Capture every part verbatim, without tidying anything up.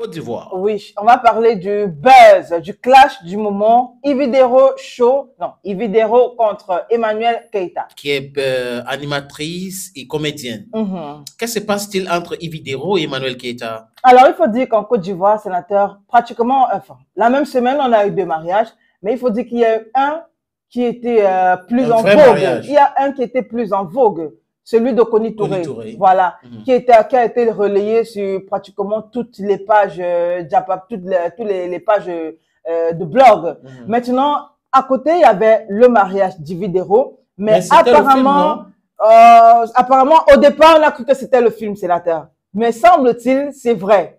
Côte d'Ivoire. Oui, on va parler du buzz, du clash du moment. Ividero Show, non, Ividero contre Emmanuel Keita. Qui est euh, animatrice et comédienne. Mm-hmm. Qu'est-ce qui se passe-t-il entre Ividero et Emmanuel Keita? Alors, il faut dire qu'en Côte d'Ivoire, sénateur, pratiquement, enfin, la même semaine, on a eu deux mariages, mais il faut dire qu'il y a eu un qui était euh, plus un en vogue. Mariage. Il y a un qui était plus en vogue. Celui de Koni Touré, Touré. voilà, mm-hmm. qui, était, qui a été relayé sur pratiquement toutes les pages, euh, toutes les, toutes les, les pages euh, de blog. Mm-hmm. Maintenant, à côté, il y avait le mariage d'Ividero, mais, mais apparemment, film, euh, apparemment, au départ, on a cru que c'était le film, sénateur. Mais semble-t-il, c'est vrai.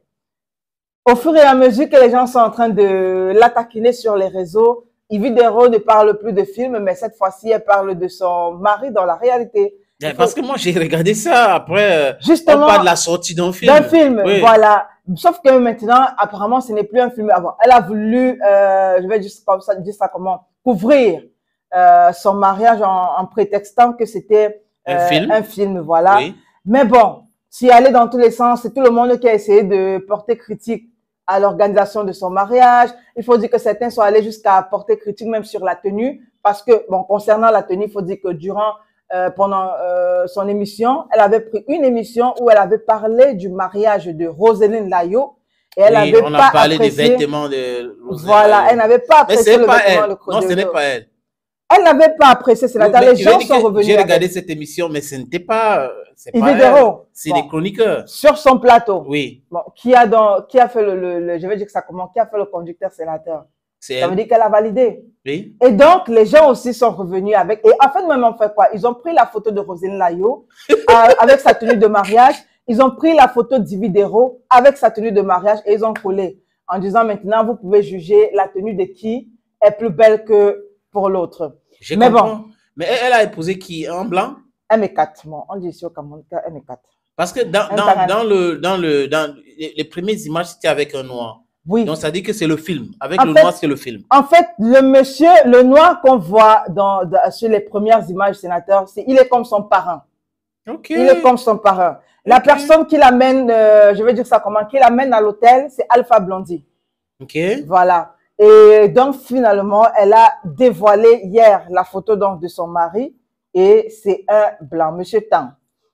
Au fur et à mesure que les gens sont en train de l'attaquiner sur les réseaux, Ividero ne parle plus de film, mais cette fois-ci, elle parle de son mari dans la réalité. Parce que moi, j'ai regardé ça après. Justement, on parle de la sortie d'un film. D'un film, oui. Voilà. Sauf que maintenant, apparemment, ce n'est plus un film avant. Elle a voulu, euh, je vais dire comme ça, dire ça comment, couvrir euh, son mariage en, en prétextant que c'était euh, un film. Un film, voilà. Oui. Mais bon, si aller dans tous les sens, c'est tout le monde qui a essayé de porter critique à l'organisation de son mariage. Il faut dire que certains sont allés jusqu'à porter critique même sur la tenue, parce que, bon, concernant la tenue, il faut dire que durant Euh, pendant euh, son émission, elle avait pris une émission où elle avait parlé du mariage de Roselyne Layo. Et elle oui, n'avait on pas a parlé apprécié, des vêtements de Roselyne Voilà, Layo. Elle n'avait pas apprécié le pas vêtement. Elle. Le non, ce n'est pas elle. Elle n'avait pas apprécié, c'est là. Les gens sont revenus. J'ai regardé cette émission, mais ce n'était pas. C'est C'est bon, des chroniqueurs. Sur son plateau. Oui. Bon, qui a dans, qui a fait le, le, le, je vais dire que ça comment, qui a fait le conducteur sénateur. Ça elle. veut dire qu'elle a validé. Oui. Et donc, les gens aussi sont revenus avec. Et en fait, même, on fait quoi? Ils ont pris la photo de Roselyne Layo avec sa tenue de mariage. Ils ont pris la photo d'Ividero avec sa tenue de mariage et ils ont collé en disant maintenant, vous pouvez juger la tenue de qui est plus belle que pour l'autre. Mais comprends. Bon. Mais elle, elle a épousé qui? En blanc? M quatre. Bon, on dit ici au Cameroun, M quatre. Parce que dans, dans, dans, le, dans, le, dans les, les premières images, c'était avec un noir. Oui. Donc, ça dit que c'est le film. Avec en le fait, noir, c'est le film. En fait, le monsieur, le noir qu'on voit dans, dans, sur les premières images sénateurs, c'est, il est comme son parrain. Okay. Il est comme son parrain. La okay. personne qui l'amène, euh, je vais dire ça comment, qui l'amène à l'hôtel, c'est Alpha Blondy. Ok. Voilà. Et donc, finalement, elle a dévoilé hier la photo donc, de son mari et c'est un blanc, monsieur Tang.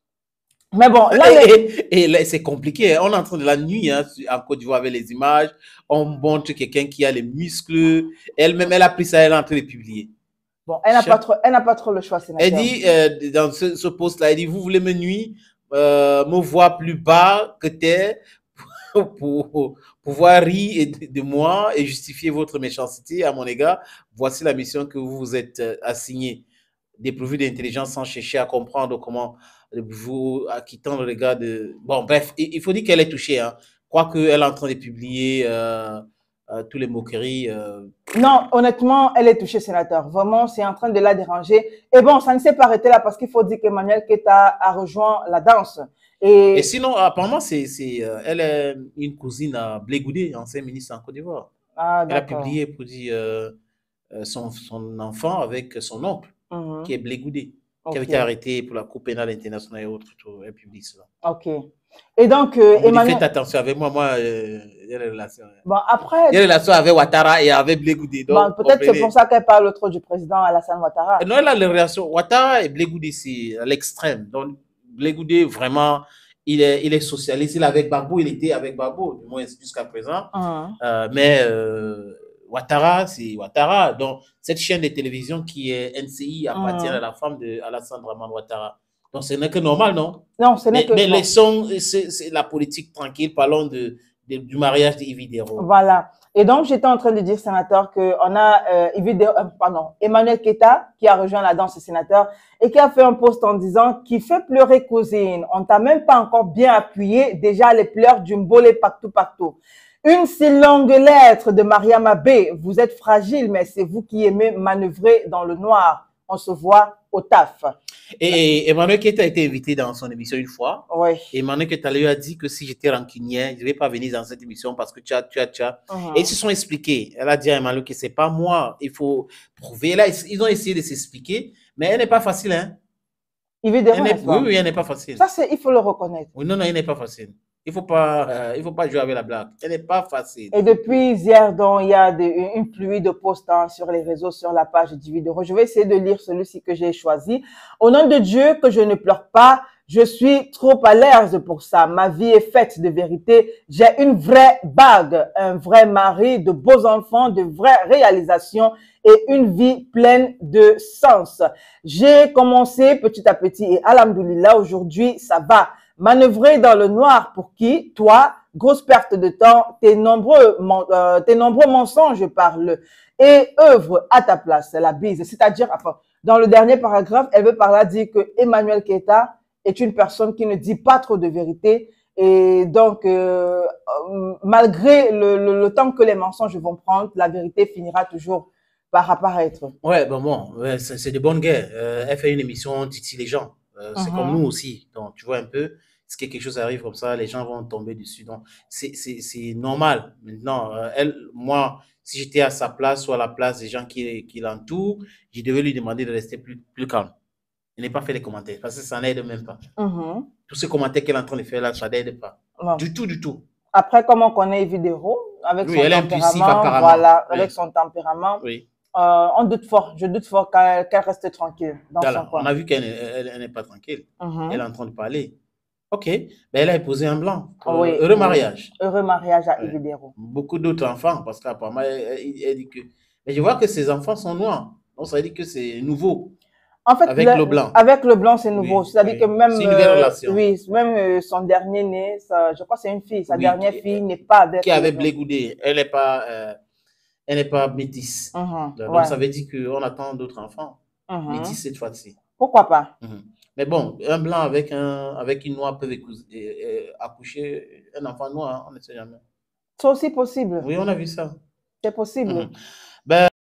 Mais bon, là, et, les... et, et là, c'est compliqué. On est en train de la nuit hein, en Côte d'Ivoire avec les images. On montre quelqu'un qui a les muscles. Elle-même, elle a pris ça, elle est en train de publier. Bon, elle n'a pas trop, elle n'a pas trop le choix, sénateur. Elle dit euh, dans ce, ce post-là, elle dit vous voulez me nuire, euh, me voir plus bas que terre pour, pour, pour pouvoir rire de, de moi et justifier votre méchanceté à mon égard. Voici la mission que vous vous êtes euh, assignée, dépourvue d'intelligence sans chercher à comprendre comment vous acquittant le regard de... Bon, bref, il faut dire qu'elle est touchée. Hein. Quoique elle est en train de publier euh, euh, tous les moqueries. Euh... Non, honnêtement, elle est touchée, sénateur. Vraiment, c'est en train de la déranger. Et bon, ça ne s'est pas arrêté là parce qu'il faut dire qu'Emmanuel Keita a rejoint la danse. Et, Et sinon, apparemment, c'est, c'est, euh, elle est une cousine à Blé Goudé, ancien ministre en Côte d'Ivoire. Ah, elle a publié pour dire euh, son, son enfant avec son oncle, mm-hmm. qui est Blé Goudé. Okay. Qui avait été arrêté pour la Cour pénale internationale et autres, elle publie cela. Ok. Et donc, euh, Emmanuel... Faites attention avec moi, moi, euh, il y a des relations. Bon, après... Il y a des relations avec Ouattara et avec Blé Goudé. Bon, peut-être c'est pour ça qu'elle parle trop du président Alassane Ouattara. Non, elle a les relations. Ouattara et Blé Goudé, c'est à l'extrême. Donc, Blé Goudé, vraiment, il est, il est socialiste. Il est avec Gbagbo, il était avec Gbagbo, du moins jusqu'à présent. Uh-huh. euh, mais... Euh, Ouattara, c'est Ouattara. Donc, cette chaîne de télévision qui est N C I appartient mmh. à la femme de Alassane Dramane Ouattara. Donc, ce n'est que normal, non? Non, ce n'est mais, que Mais laissons c'est, c'est la politique tranquille. Parlons de, de, du mariage d'Ividero. Voilà. Et donc, j'étais en train de dire, sénateur, qu'on a euh, Ividero, euh, pardon, Emmanuel Keita qui a rejoint la danse sénateur et qui a fait un post en disant qu'il fait pleurer cousine. On t'a même pas encore bien appuyé. Déjà, les pleurs du mbolé partout, partout. Une si longue lettre de Mariama B. Vous êtes fragile, mais c'est vous qui aimez manœuvrer dans le noir. On se voit au taf. Et, et Emmanuel Keita a été invité dans son émission une fois. Oui. Et Emmanuel Keita lui a dit que si j'étais rancunier, je ne vais pas venir dans cette émission parce que tu as, tu as, tu as. Uh-huh. Et ils se sont expliqués. Elle a dit à Emmanuel que ce n'est pas moi. Il faut prouver. Là, ils ont essayé de s'expliquer, mais elle n'est pas facile. Hein. Il veut dire oui, oui, elle n'est pas facile. Ça, c'est, il faut le reconnaître. Oui, non, non, elle n'est pas facile. Il ne faut, euh, il faut pas jouer avec la blague. Elle n'est pas facile. Et depuis hier, donc, il y a de, une pluie de posts hein, sur les réseaux, sur la page Dividero. Je vais essayer de lire celui-ci que j'ai choisi. Au nom de Dieu, que je ne pleure pas, je suis trop à l'aise pour ça. Ma vie est faite de vérité. J'ai une vraie bague, un vrai mari, de beaux enfants, de vraies réalisations et une vie pleine de sens. J'ai commencé petit à petit et alhamdoulilah, aujourd'hui, ça va. Manœuvrer dans le noir pour qui? Toi, grosse perte de temps, tes nombreux, euh, tes nombreux mensonges parlent et œuvre à ta place, la bise. C'est-à-dire, enfin, dans le dernier paragraphe, elle veut par là dire que Emmanuel Keita est une personne qui ne dit pas trop de vérité et donc, euh, malgré le, le, le temps que les mensonges vont prendre, la vérité finira toujours par apparaître. Ouais, bon, bon, ouais, c'est de bonnes guerres. Euh, elle fait une émission, on titille les gens. Euh, c'est mm-hmm. comme nous aussi. Donc, tu vois un peu, si quelque chose arrive comme ça, les gens vont tomber dessus. Donc, c'est normal. Maintenant, euh, elle, moi, si j'étais à sa place ou à la place des gens qui, qui l'entourent, je devais lui demander de rester plus, plus calme. Il n'est pas fait les commentaires parce que ça n'aide même pas. Mm-hmm. Tous ces commentaires qu'elle est en train de faire là, ça n'aide pas. Ouais. Du tout, du tout. Après, comme on connaît Vidéo, avec oui, son elle tempérament, voilà, oui. avec son tempérament, oui. Euh, on doute fort, je doute fort qu'elle qu'elle reste tranquille dans voilà, son coin. On a vu qu'elle n'est pas tranquille. Mm-hmm. Elle est en train de parler. Ok, ben elle a épousé un blanc. Euh, oui, heureux oui. mariage. Heureux mariage à ouais. Ividero. Beaucoup d'autres enfants, parce qu'apparemment, elle, elle, elle dit que. Mais je vois que ses enfants sont noirs. Donc ça veut dire que c'est nouveau. En fait, avec le, le blanc. Avec le blanc, c'est nouveau. Oui, C'est-à-dire oui. que même. C'est une nouvelle relation. Euh, oui, même euh, son dernier né, ça, je crois que c'est une fille. Sa oui, dernière qui, fille n'est pas avec. Qui avait Blé Goudé. Elle n'est pas. Euh, Elle n'est pas métisse. Mm-hmm, donc, ouais. ça veut dire qu'on attend d'autres enfants. Mm-hmm. Métis cette fois-ci. Pourquoi pas? Mm-hmm. Mais bon, un blanc avec, un, avec une noire peut accoucher un enfant noir, on ne sait jamais. C'est aussi possible. Oui, on a vu ça. C'est possible. Mm-hmm. Ben,